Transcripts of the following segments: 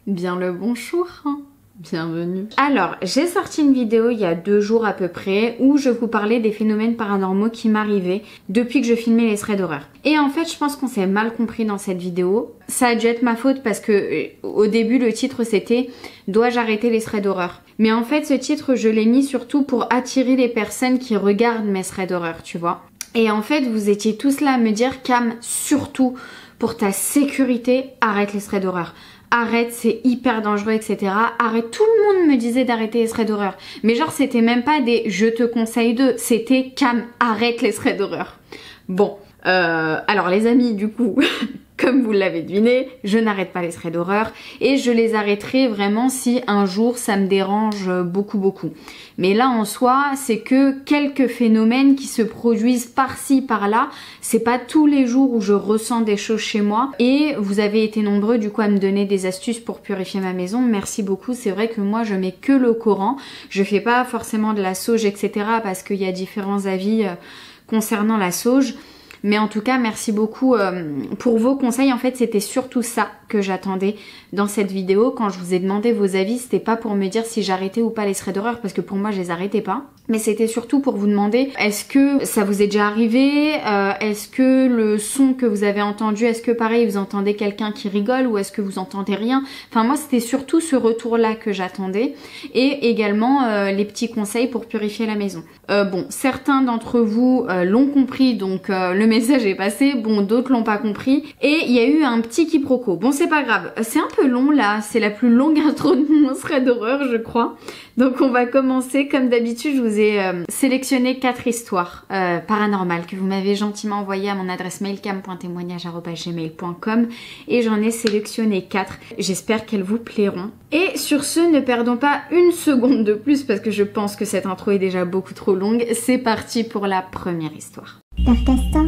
Bien le bonjour, bienvenue. Alors, j'ai sorti une vidéo il y a 2 jours à peu près où je vous parlais des phénomènes paranormaux qui m'arrivaient depuis que je filmais les threads d'horreur. Et en fait, je pense qu'on s'est mal compris dans cette vidéo. Ça a dû être ma faute parce que au début, le titre c'était « Dois-je arrêter les threads d'horreur ?» Mais en fait, ce titre, je l'ai mis surtout pour attirer les personnes qui regardent mes threads d'horreur, tu vois. Et en fait, vous étiez tous là à me dire « Cam, surtout pour ta sécurité, arrête les threads d'horreur. » Arrête, c'est hyper dangereux, etc. Arrête, tout le monde me disait d'arrêter les threads d'horreur. Mais genre, c'était même pas des je te conseille de, c'était Cam, arrête les threads d'horreur. Bon, alors les amis, du coup, comme vous l'avez deviné, je n'arrête pas les threads d'horreur et je les arrêterai vraiment si un jour ça me dérange beaucoup. Mais là en soi, c'est que quelques phénomènes qui se produisent par-ci, par-là. C'est pas tous les jours où je ressens des choses chez moi. Et vous avez été nombreux du coup à me donner des astuces pour purifier ma maison. Merci beaucoup. C'est vrai que moi je mets que le Coran. Je fais pas forcément de la sauge, etc. parce qu'il y a différents avis concernant la sauge. Mais en tout cas, merci beaucoup pour vos conseils. En fait, c'était surtout ça que j'attendais dans cette vidéo. Quand je vous ai demandé vos avis, c'était pas pour me dire si j'arrêtais ou pas les threads d'horreur, parce que pour moi, je les arrêtais pas. Mais c'était surtout pour vous demander, est-ce que ça vous est déjà arrivé? Est-ce que le son que vous avez entendu, est-ce que pareil, vous entendez quelqu'un qui rigole ou est-ce que vous entendez rien? Enfin, moi, c'était surtout ce retour-là que j'attendais. Et également, les petits conseils pour purifier la maison. Bon, certains d'entre vous l'ont compris, donc le message est passé. Bon, d'autres l'ont pas compris. Et il y a eu un petit quiproquo. Bon, c'est pas grave. C'est un peu long, là. C'est la plus longue intro de mon thread d'horreur, je crois. Donc, on va commencer. Comme d'habitude, je vous ai sélectionné 4 histoires paranormales que vous m'avez gentiment envoyées à mon adresse mail cam.témoignage@gmail.com et j'en ai sélectionné 4. J'espère qu'elles vous plairont. Et sur ce, ne perdons pas une seconde de plus parce que je pense que cette intro est déjà beaucoup trop longue. C'est parti pour la première histoire. Père Castor,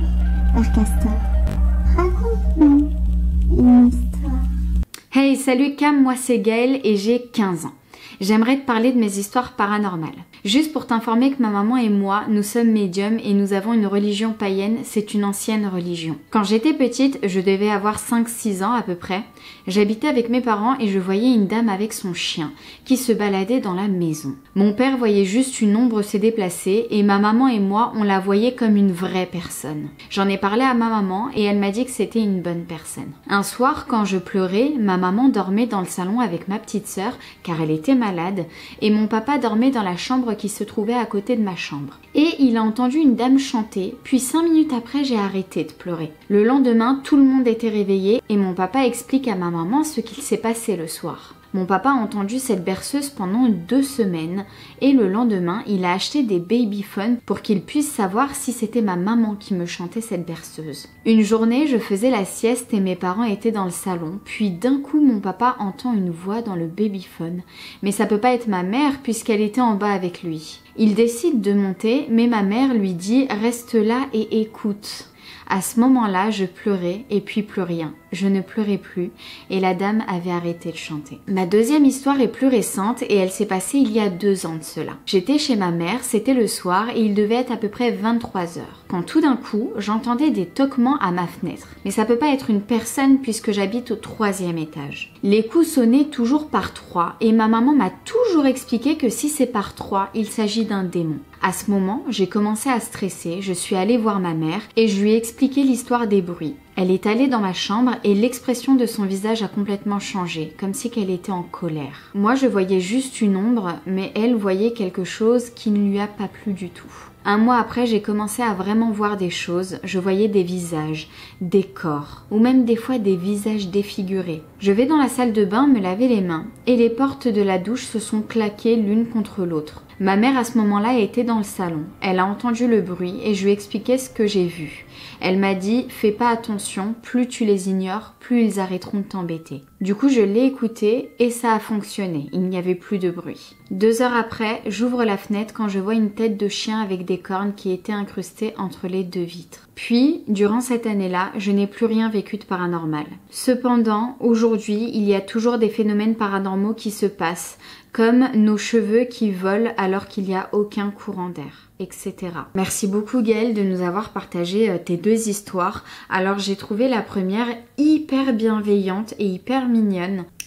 raconte-nous une histoire. Hey, salut Cam, moi c'est Gaëlle et j'ai 15 ans. J'aimerais te parler de mes histoires paranormales. Juste pour t'informer que ma maman et moi, nous sommes médiums et nous avons une religion païenne, c'est une ancienne religion. Quand j'étais petite, je devais avoir 5-6 ans à peu près, j'habitais avec mes parents et je voyais une dame avec son chien qui se baladait dans la maison. Mon père voyait juste une ombre se déplacer et ma maman et moi, on la voyait comme une vraie personne. J'en ai parlé à ma maman et elle m'a dit que c'était une bonne personne. Un soir, quand je pleurais, ma maman dormait dans le salon avec ma petite sœur car elle était malade et mon papa dormait dans la chambre qui se trouvait à côté de ma chambre. Et il a entendu une dame chanter, puis 5 minutes après j'ai arrêté de pleurer. Le lendemain, tout le monde était réveillé et mon papa explique à ma maman ce qu'il s'est passé le soir. Mon papa a entendu cette berceuse pendant 2 semaines et le lendemain, il a acheté des babyphones pour qu'il puisse savoir si c'était ma maman qui me chantait cette berceuse. Une journée, je faisais la sieste et mes parents étaient dans le salon, puis d'un coup, mon papa entend une voix dans le babyphone. Mais ça peut pas être ma mère puisqu'elle était en bas avec lui. Il décide de monter, mais ma mère lui dit « Reste là et écoute ». À ce moment-là, je pleurais et puis plus rien. Je ne pleurais plus et la dame avait arrêté de chanter. Ma deuxième histoire est plus récente et elle s'est passée il y a 2 ans de cela. J'étais chez ma mère, c'était le soir et il devait être à peu près 23 heures. Quand tout d'un coup, j'entendais des toquements à ma fenêtre. Mais ça peut pas être une personne puisque j'habite au 3e étage. Les coups sonnaient toujours par 3 et ma maman m'a toujours expliqué que si c'est par 3, il s'agit d'un démon. À ce moment, j'ai commencé à stresser, je suis allée voir ma mère et je lui ai expliqué l'histoire des bruits. Elle est allée dans ma chambre et l'expression de son visage a complètement changé, comme si qu'elle était en colère. Moi, je voyais juste une ombre, mais elle voyait quelque chose qui ne lui a pas plu du tout. 1 mois après, j'ai commencé à vraiment voir des choses. Je voyais des visages, des corps, ou même des fois des visages défigurés. Je vais dans la salle de bain me laver les mains et les portes de la douche se sont claquées l'une contre l'autre. Ma mère à ce moment-là était dans le salon. Elle a entendu le bruit et je lui ai expliqué ce que j'ai vu. Elle m'a dit « Fais pas attention, plus tu les ignores, plus ils arrêteront de t'embêter ». Du coup, je l'ai écouté et ça a fonctionné. Il n'y avait plus de bruit. 2 heures après, j'ouvre la fenêtre quand je vois une tête de chien avec des cornes qui étaient incrustées entre les 2 vitres. Puis, durant cette année-là, je n'ai plus rien vécu de paranormal. Cependant, aujourd'hui, il y a toujours des phénomènes paranormaux qui se passent, comme nos cheveux qui volent alors qu'il n'y a aucun courant d'air, etc. Merci beaucoup Gaëlle de nous avoir partagé tes 2 histoires. Alors j'ai trouvé la première hyper bienveillante et hyper mignonne.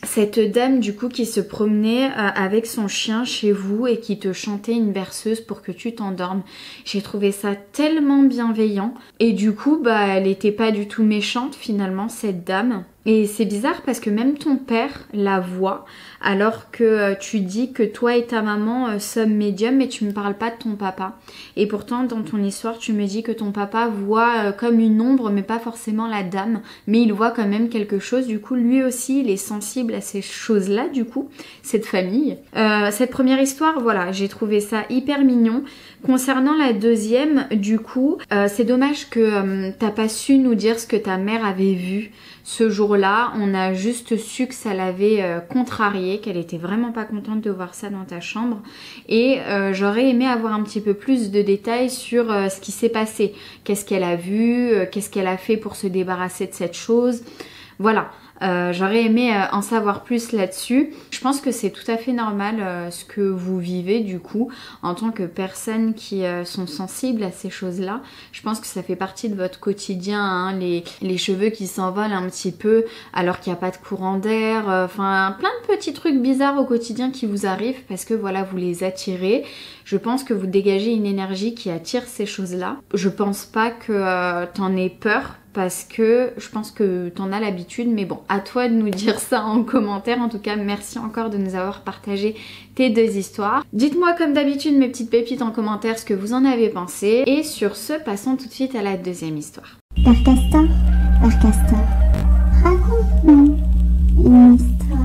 cette dame du coup qui se promenait avec son chien chez vous et qui te chantait une berceuse pour que tu t'endormes. J'ai trouvé ça tellement bienveillant et du coup elle était pas du tout méchante finalement cette dame. Et c'est bizarre parce que même ton père la voit alors que tu dis que toi et ta maman sommes médiums mais tu me parles pas de ton papa. Et pourtant dans ton histoire tu me dis que ton papa voit comme une ombre mais pas forcément la dame, mais il voit quand même quelque chose. Du coup lui aussi il est sensible à ces choses-là du coup, cette famille. Cette première histoire, voilà, j'ai trouvé ça hyper mignon. Concernant la deuxième, du coup, c'est dommage que t'as pas su nous dire ce que ta mère avait vu ce jour-là. On a juste su que ça l'avait contrariée, qu'elle était vraiment pas contente de voir ça dans ta chambre. Et j'aurais aimé avoir un petit peu plus de détails sur ce qui s'est passé. Qu'est-ce qu'elle a vu, qu'est-ce qu'elle a fait pour se débarrasser de cette chose. Voilà. J'aurais aimé en savoir plus là-dessus. Je pense que c'est tout à fait normal ce que vous vivez du coup en tant que personnes qui sont sensibles à ces choses-là. Je pense que ça fait partie de votre quotidien, hein, les cheveux qui s'envolent un petit peu alors qu'il n'y a pas de courant d'air, enfin plein de petits trucs bizarres au quotidien qui vous arrivent parce que voilà vous les attirez. Je pense que vous dégagez une énergie qui attire ces choses-là. Je pense pas que t'en aies peur parce que je pense que t'en as l'habitude, mais bon, à toi de nous dire ça en commentaire. En tout cas, merci encore de nous avoir partagé tes deux histoires. Dites-moi comme d'habitude mes petites pépites en commentaire ce que vous en avez pensé. Et sur ce, passons tout de suite à la deuxième histoire. Père Castor, raconte-nous une histoire.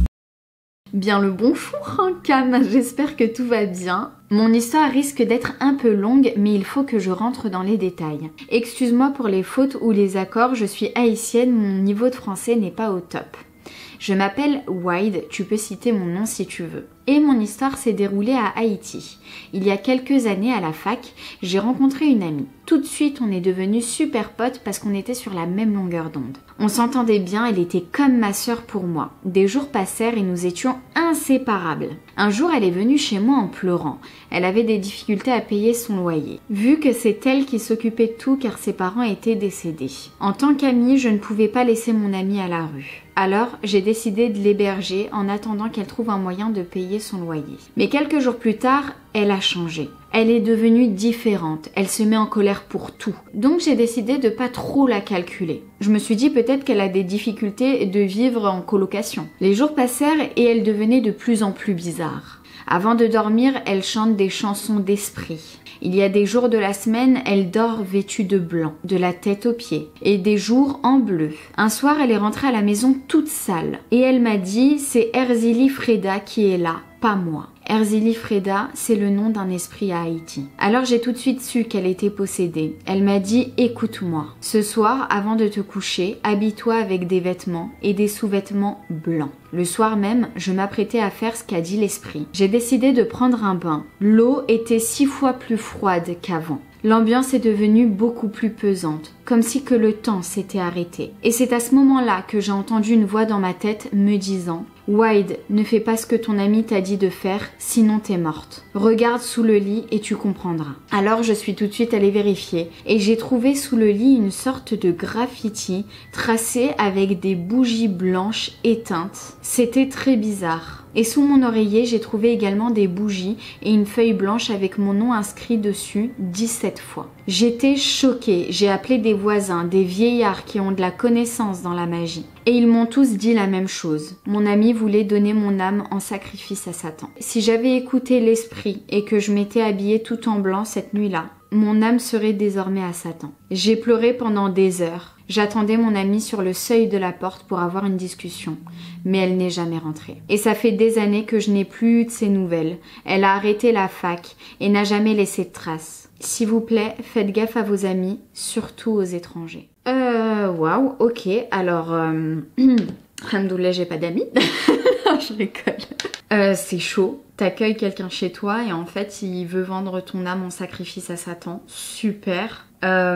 Bien le bonjour hein, Cam, j'espère que tout va bien. Mon histoire risque d'être un peu longue, mais il faut que je rentre dans les détails. Excuse-moi pour les fautes ou les accords, je suis haïtienne, mon niveau de français n'est pas au top. Je m'appelle Wide, tu peux citer mon nom si tu veux. Et mon histoire s'est déroulée à Haïti. Il y a quelques années à la fac, j'ai rencontré une amie. Tout de suite, on est devenus super potes parce qu'on était sur la même longueur d'onde. On s'entendait bien, elle était comme ma sœur pour moi. Des jours passèrent et nous étions inséparables. Un jour, elle est venue chez moi en pleurant. Elle avait des difficultés à payer son loyer. Vu que c'est elle qui s'occupait de tout car ses parents étaient décédés. En tant qu'amie, je ne pouvais pas laisser mon amie à la rue. Alors, j'ai décidé de l'héberger en attendant qu'elle trouve un moyen de payer son loyer. Mais quelques jours plus tard, elle a changé. Elle est devenue différente, elle se met en colère pour tout. Donc j'ai décidé de pas trop la calculer. Je me suis dit peut-être qu'elle a des difficultés de vivre en colocation. Les jours passèrent et elle devenait de plus en plus bizarre. Avant de dormir, elle chante des chansons d'esprit. Il y a des jours de la semaine, elle dort vêtue de blanc, de la tête aux pieds, et des jours en bleu. Un soir, elle est rentrée à la maison toute sale, et elle m'a dit « c'est Erzili Freda qui est là, pas moi ». Erzili Freda, c'est le nom d'un esprit à Haïti. Alors j'ai tout de suite su qu'elle était possédée. Elle m'a dit « écoute-moi, ce soir, avant de te coucher, habille-toi avec des vêtements et des sous-vêtements blancs ». Le soir même, je m'apprêtais à faire ce qu'a dit l'esprit. J'ai décidé de prendre un bain. L'eau était 6 fois plus froide qu'avant. L'ambiance est devenue beaucoup plus pesante, comme si que le temps s'était arrêté. Et c'est à ce moment-là que j'ai entendu une voix dans ma tête me disant « Wide, ne fais pas ce que ton ami t'a dit de faire, sinon t'es morte. Regarde sous le lit et tu comprendras. » Alors je suis tout de suite allée vérifier et j'ai trouvé sous le lit une sorte de graffiti tracé avec des bougies blanches éteintes. C'était très bizarre. Et sous mon oreiller, j'ai trouvé également des bougies et une feuille blanche avec mon nom inscrit dessus 17 fois. J'étais choquée, j'ai appelé des voisins, des vieillards qui ont de la connaissance dans la magie. Et ils m'ont tous dit la même chose. Mon ami voulait donner mon âme en sacrifice à Satan. Si j'avais écouté l'esprit et que je m'étais habillée tout en blanc cette nuit-là, mon âme serait désormais à Satan. J'ai pleuré pendant des heures. J'attendais mon amie sur le seuil de la porte pour avoir une discussion, mais elle n'est jamais rentrée. Et ça fait des années que je n'ai plus eu de ses nouvelles. Elle a arrêté la fac et n'a jamais laissé de traces. S'il vous plaît, faites gaffe à vos amis, surtout aux étrangers. Waouh, ok, alors... Alhamdoulilah, j'ai pas d'amis. Je rigole. C'est chaud. T'accueilles quelqu'un chez toi et en fait, il veut vendre ton âme en sacrifice à Satan. Super.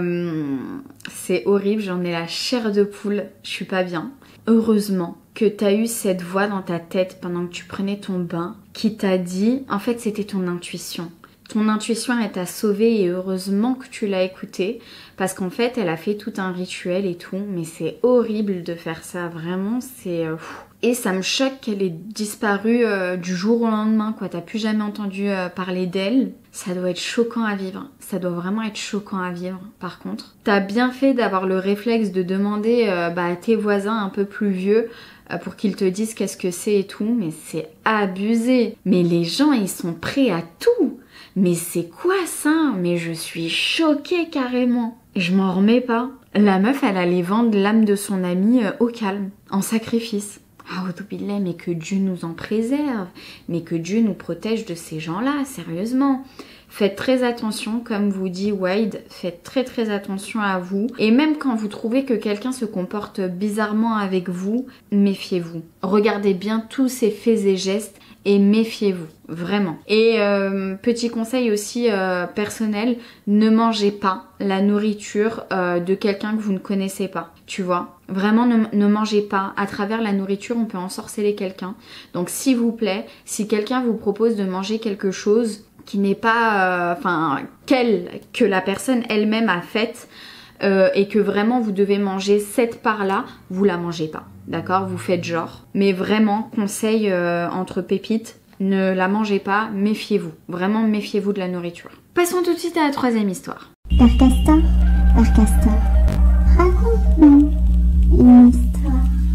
C'est horrible, j'en ai la chair de poule, je suis pas bien. Heureusement que t'as eu cette voix dans ta tête pendant que tu prenais ton bain qui t'a dit, en fait c'était ton intuition. Ton intuition elle t'a sauvé et heureusement que tu l'as écoutée parce qu'en fait elle a fait tout un rituel et tout, mais c'est horrible de faire ça, vraiment c'est... Et ça me choque qu'elle ait disparu du jour au lendemain, quoi. T'as plus jamais entendu parler d'elle. Ça doit être choquant à vivre. Ça doit vraiment être choquant à vivre, par contre. T'as bien fait d'avoir le réflexe de demander à tes voisins un peu plus vieux pour qu'ils te disent qu'est-ce que c'est et tout. Mais c'est abusé. Mais les gens, ils sont prêts à tout. Mais c'est quoi ça? Mais je suis choquée carrément. Je m'en remets pas. La meuf, elle allait vendre l'âme de son ami au calme, en sacrifice. Ah, billah, mais que Dieu nous en préserve, mais que Dieu nous protège de ces gens-là, sérieusement. Faites très attention, comme vous dit Wade, faites très attention à vous. Et même quand vous trouvez que quelqu'un se comporte bizarrement avec vous, méfiez-vous. Regardez bien tous ses faits et gestes et méfiez-vous, vraiment. Et petit conseil aussi personnel, ne mangez pas la nourriture de quelqu'un que vous ne connaissez pas, tu vois. Vraiment, ne mangez pas. À travers la nourriture, on peut ensorceler quelqu'un. Donc s'il vous plaît, si quelqu'un vous propose de manger quelque chose qui n'est pas, que la personne elle-même a faite, et que vraiment vous devez manger cette part-là, vous la mangez pas, d'accord? Vous faites genre. Mais vraiment, conseil entre pépites, ne la mangez pas, méfiez-vous. Vraiment, méfiez-vous de la nourriture. Passons tout de suite à la troisième histoire. Père Castor, raconte-nous une histoire.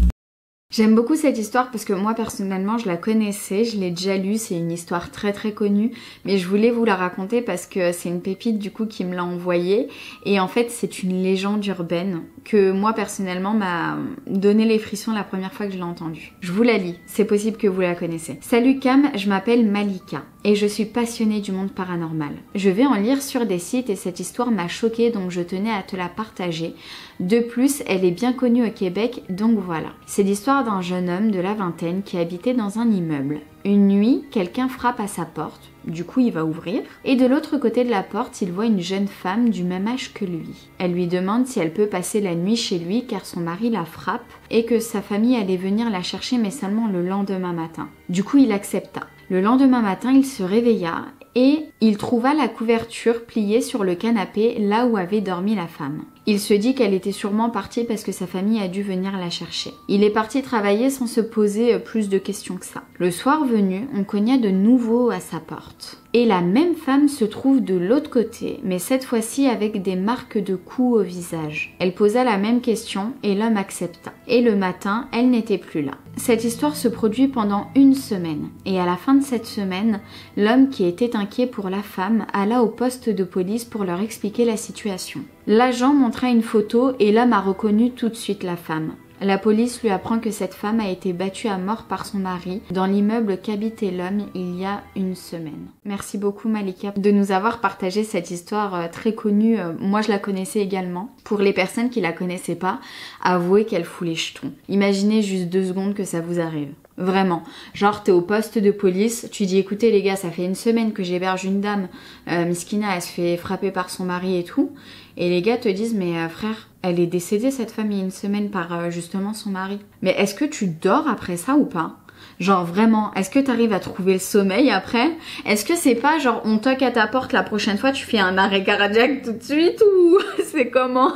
J'aime beaucoup cette histoire parce que moi personnellement je la connaissais, je l'ai déjà lue, c'est une histoire très connue, mais je voulais vous la raconter parce que c'est une pépite du coup qui me l'a envoyée et en fait c'est une légende urbaine que moi personnellement m'a donné les frissons la première fois que je l'ai entendue. Je vous la lis, c'est possible que vous la connaissez. Salut Cam, je m'appelle Malika et je suis passionnée du monde paranormal. Je vais en lire sur des sites et cette histoire m'a choquée donc je tenais à te la partager. De plus, elle est bien connue au Québec, donc voilà. C'est l'histoire d'un jeune homme de la vingtaine qui habitait dans un immeuble. Une nuit, quelqu'un frappe à sa porte, du coup il va ouvrir, et de l'autre côté de la porte, il voit une jeune femme du même âge que lui. Elle lui demande si elle peut passer la nuit chez lui car son mari la frappe et que sa famille allait venir la chercher mais seulement le lendemain matin. Du coup il accepta. Le lendemain matin, il se réveilla et il trouva la couverture pliée sur le canapé là où avait dormi la femme. Il se dit qu'elle était sûrement partie parce que sa famille a dû venir la chercher. Il est parti travailler sans se poser plus de questions que ça. Le soir venu, on cogna de nouveau à sa porte. Et la même femme se trouve de l'autre côté, mais cette fois-ci avec des marques de coups au visage. Elle posa la même question et l'homme accepta. Et le matin, elle n'était plus là. Cette histoire se produit pendant une semaine. Et à la fin de cette semaine, l'homme qui était inquiet pour la femme alla au poste de police pour leur expliquer la situation. L'agent montra une photo et l'homme a reconnu tout de suite la femme. La police lui apprend que cette femme a été battue à mort par son mari dans l'immeuble qu'habitait l'homme il y a une semaine. Merci beaucoup Malika de nous avoir partagé cette histoire très connue. Moi je la connaissais également. Pour les personnes qui la connaissaient pas, avouez qu'elle fout les jetons. Imaginez juste 2 secondes que ça vous arrive. Vraiment, genre t'es au poste de police, tu dis écoutez les gars, ça fait une semaine que j'héberge une dame, Miskina elle se fait frapper par son mari et tout, et les gars te disent mais frère, elle est décédée cette femme il y a une semaine par justement son mari. Mais est-ce que tu dors après ça ou pas? Genre vraiment, est-ce que t'arrives à trouver le sommeil après? Est-ce que c'est pas genre on toque à ta porte la prochaine fois tu fais un arrêt cardiaque tout de suite ou c'est comment?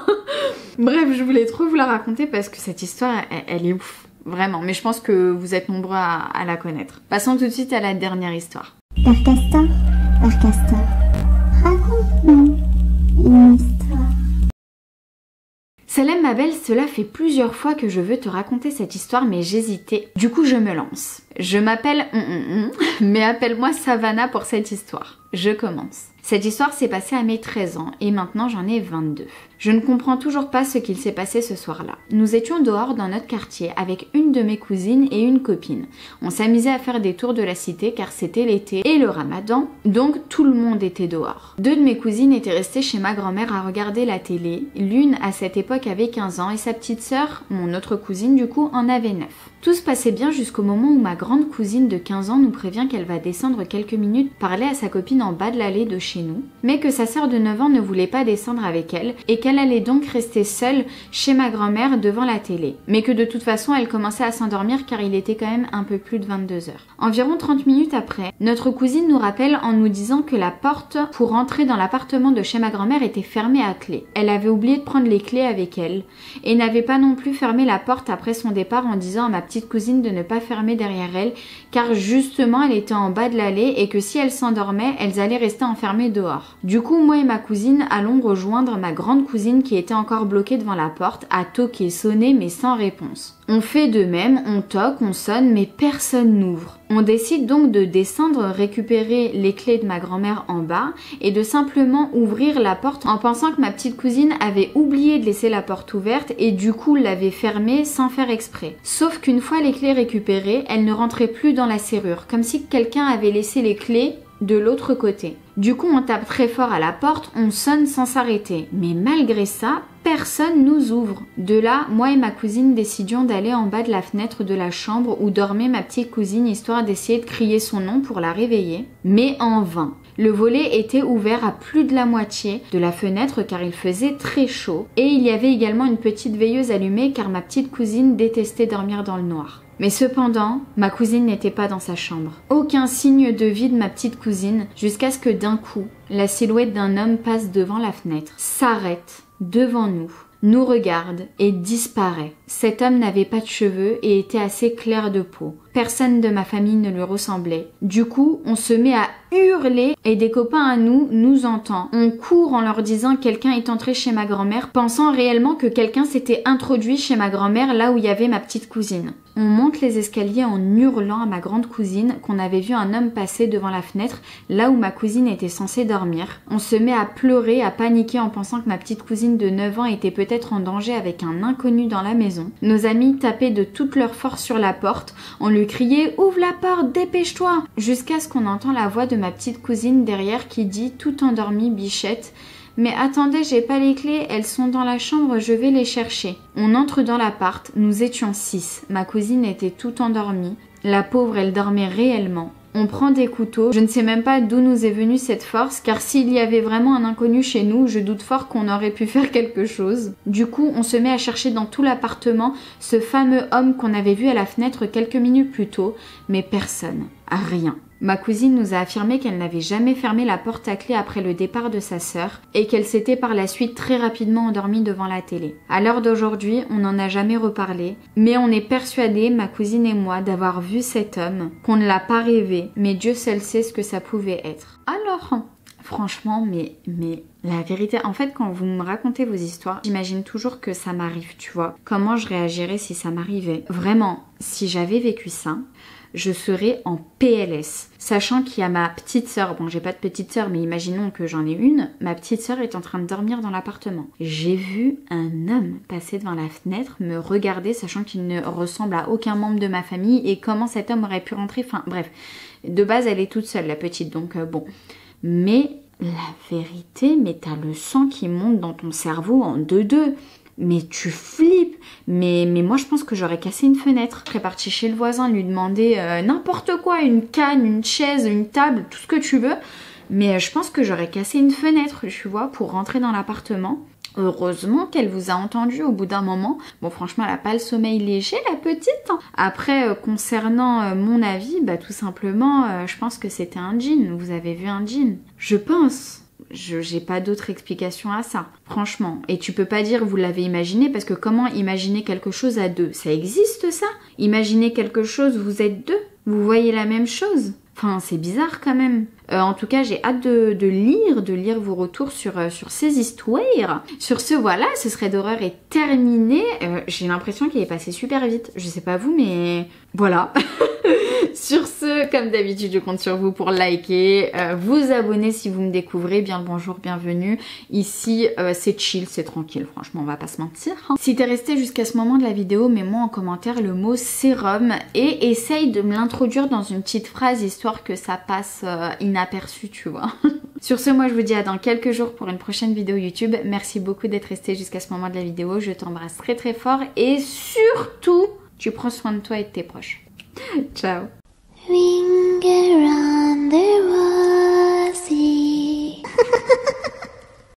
Bref, je voulais trop vous la raconter parce que cette histoire elle est ouf. Vraiment, mais je pense que vous êtes nombreux à la connaître. Passons tout de suite à la dernière histoire. Père Castor, raconte-nous une histoire. Salam ma belle, cela fait plusieurs fois que je veux te raconter cette histoire mais j'hésitais. Du coup je me lance. Je m'appelle mais appelle-moi Savannah pour cette histoire. Je commence. Cette histoire s'est passée à mes 13 ans et maintenant j'en ai 22. Je ne comprends toujours pas ce qu'il s'est passé ce soir-là. Nous étions dehors dans notre quartier avec une de mes cousines et une copine. On s'amusait à faire des tours de la cité car c'était l'été et le ramadan, donc tout le monde était dehors. 2 de mes cousines étaient restées chez ma grand-mère à regarder la télé. L'une à cette époque avait 15 ans et sa petite sœur, mon autre cousine du coup, en avait 9. Tout se passait bien jusqu'au moment où ma grande cousine de 15 ans nous prévient qu'elle va descendre quelques minutes parler à sa copine en bas de l'allée de chez nous, mais que sa sœur de 9 ans ne voulait pas descendre avec elle et qu'elle allait donc rester seule chez ma grand-mère devant la télé, mais que de toute façon elle commençait à s'endormir car il était quand même un peu plus de 22 heures. Environ 30 minutes après, notre cousine nous rappelle en nous disant que la porte pour entrer dans l'appartement de chez ma grand-mère était fermée à clé. Elle avait oublié de prendre les clés avec elle et n'avait pas non plus fermé la porte après son départ en disant à ma petite cousine de ne pas fermer derrière elle, car justement elle était en bas de l'allée et que si elle s'endormait, elles allaient rester enfermées dehors. Du coup, moi et ma cousine allons rejoindre ma grande cousine qui était encore bloquée devant la porte, à toquer, sonner mais sans réponse. On fait de même, on toque, on sonne, mais personne n'ouvre. On décide donc de descendre, récupérer les clés de ma grand-mère en bas et de simplement ouvrir la porte en pensant que ma petite cousine avait oublié de laisser la porte ouverte et du coup l'avait fermée sans faire exprès. Sauf qu'une fois les clés récupérées, elle ne rentrait plus dans la serrure, comme si quelqu'un avait laissé les clés de l'autre côté. Du coup, on tape très fort à la porte, on sonne sans s'arrêter. Mais malgré ça, personne nous ouvre. De là, moi et ma cousine décidions d'aller en bas de la fenêtre de la chambre où dormait ma petite cousine, histoire d'essayer de crier son nom pour la réveiller. Mais en vain. Le volet était ouvert à plus de la moitié de la fenêtre car il faisait très chaud. Et il y avait également une petite veilleuse allumée car ma petite cousine détestait dormir dans le noir. Mais cependant, ma cousine n'était pas dans sa chambre. Aucun signe de vie de ma petite cousine, jusqu'à ce que d'un coup, la silhouette d'un homme passe devant la fenêtre, s'arrête devant nous regarde et disparaît. Cet homme n'avait pas de cheveux et était assez clair de peau. Personne de ma famille ne lui ressemblait. Du coup, on se met à hurler et des copains à nous entendent. On court en leur disant que quelqu'un est entré chez ma grand-mère, pensant réellement que quelqu'un s'était introduit chez ma grand-mère là où il y avait ma petite cousine. On monte les escaliers en hurlant à ma grande cousine qu'on avait vu un homme passer devant la fenêtre là où ma cousine était censée dormir. On se met à pleurer, à paniquer en pensant que ma petite cousine de 9 ans était peut-être en danger avec un inconnu dans la maison. Nos amis tapaient de toute leur force sur la porte. On lui criait « Ouvre la porte, dépêche-toi » jusqu'à ce qu'on entend la voix de ma petite cousine derrière qui dit tout endormie bichette « Mais attendez, j'ai pas les clés, elles sont dans la chambre, je vais les chercher. » On entre dans l'appart, nous étions 6. Ma cousine était tout endormie. La pauvre, elle dormait réellement. On prend des couteaux. Je ne sais même pas d'où nous est venue cette force, car s'il y avait vraiment un inconnu chez nous, je doute fort qu'on aurait pu faire quelque chose. Du coup, on se met à chercher dans tout l'appartement ce fameux homme qu'on avait vu à la fenêtre quelques minutes plus tôt, mais personne. Rien. Ma cousine nous a affirmé qu'elle n'avait jamais fermé la porte à clé après le départ de sa sœur et qu'elle s'était par la suite très rapidement endormie devant la télé. À l'heure d'aujourd'hui, on n'en a jamais reparlé, mais on est persuadés, ma cousine et moi, d'avoir vu cet homme, qu'on ne l'a pas rêvé, mais Dieu seul sait ce que ça pouvait être. Alors, franchement, mais la vérité, en fait, quand vous me racontez vos histoires, j'imagine toujours que ça m'arrive, tu vois. Comment je réagirais si ça m'arrivait? Vraiment, si j'avais vécu ça, je serais en PLS. Sachant qu'il y a ma petite sœur, bon j'ai pas de petite sœur mais imaginons que j'en ai une, ma petite sœur est en train de dormir dans l'appartement. J'ai vu un homme passer devant la fenêtre, me regarder sachant qu'il ne ressemble à aucun membre de ma famille et comment cet homme aurait pu rentrer, enfin bref. De base elle est toute seule la petite donc bon. Mais la vérité, mais t'as le sang qui monte dans ton cerveau en 2-2. Mais tu flippes. Mais moi je pense que j'aurais cassé une fenêtre. Je serais partie chez le voisin lui demander n'importe quoi, une canne, une chaise, une table, tout ce que tu veux. Mais je pense que j'aurais cassé une fenêtre, tu vois, pour rentrer dans l'appartement. Heureusement qu'elle vous a entendu au bout d'un moment. Bon franchement elle a pas le sommeil léger la petite. Hein. Après concernant mon avis, bah tout simplement je pense que c'était un djinn. Vous avez vu un djinn? Je pense. J'ai pas d'autre explication à ça, franchement. Et tu peux pas dire vous l'avez imaginé parce que comment imaginer quelque chose à deux? Ça existe ça? Imaginer quelque chose, vous êtes deux? Vous voyez la même chose? Enfin, c'est bizarre quand même. En tout cas, j'ai hâte de lire vos retours sur ces histoires. Sur ce, voilà, ce serait d'horreur est terminé. J'ai l'impression qu'il est passé super vite. Je sais pas vous, mais voilà. Sur ce, comme d'habitude, je compte sur vous pour liker, vous abonner si vous me découvrez. Bien le bonjour, bienvenue. Ici, c'est chill, c'est tranquille, franchement, on va pas se mentir. Hein. Si t'es resté jusqu'à ce moment de la vidéo, mets-moi en commentaire le mot sérum et essaye de me l'introduire dans une petite phrase, histoire que ça passe inaperçu, tu vois. Sur ce, moi, je vous dis à dans quelques jours pour une prochaine vidéo YouTube. Merci beaucoup d'être resté jusqu'à ce moment de la vidéo. Je t'embrasse très très fort et surtout, tu prends soin de toi et de tes proches. Ciao. Ring around.